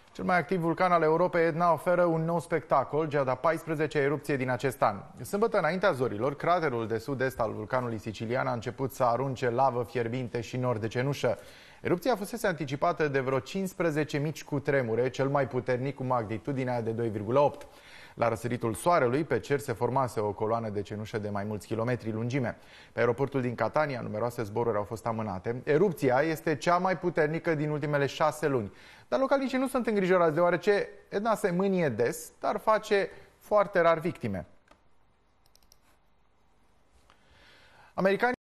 Cel mai activ vulcan al Europei, Etna, oferă un nou spectacol, cea de-a 14-a erupție din acest an. Sâmbătă, înaintea zorilor, craterul de sud-est al vulcanului sicilian a început să arunce lavă fierbinte și nori de cenușă. Erupția fusese anticipată de vreo 15 mici cutremure, cel mai puternic cu magnitudinea de 2,8. La răsăritul soarelui, pe cer se formase o coloană de cenușă de mai mulți kilometri lungime. Pe aeroportul din Catania, numeroase zboruri au fost amânate. Erupția este cea mai puternică din ultimele 6 luni. Dar localnicii nu sunt îngrijorați, deoarece Etna se mânie des, dar face foarte rar victime. Americanii